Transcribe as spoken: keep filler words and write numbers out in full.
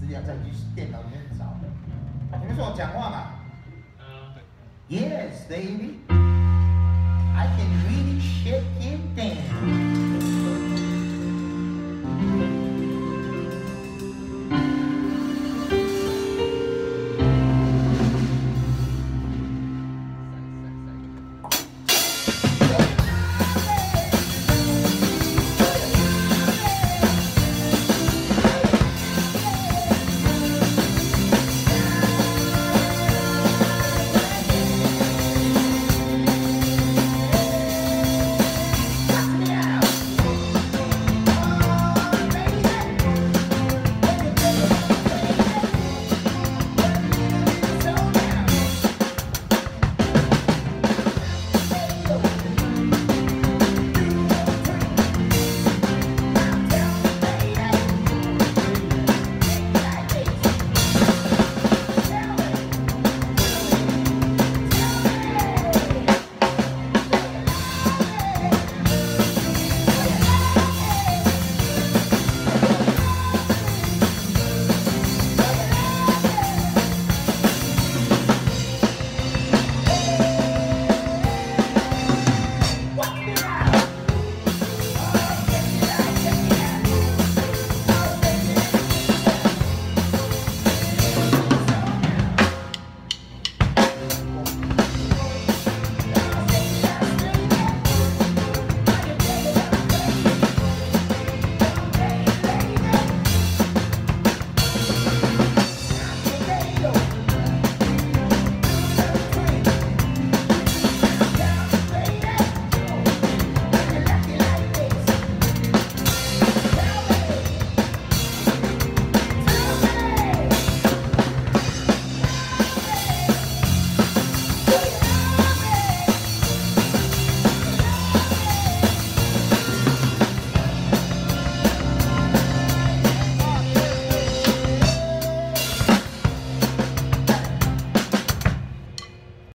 资料再去电脑里面找。你们说我讲话嘛？嗯，对。Yes, baby. I can really shake it down.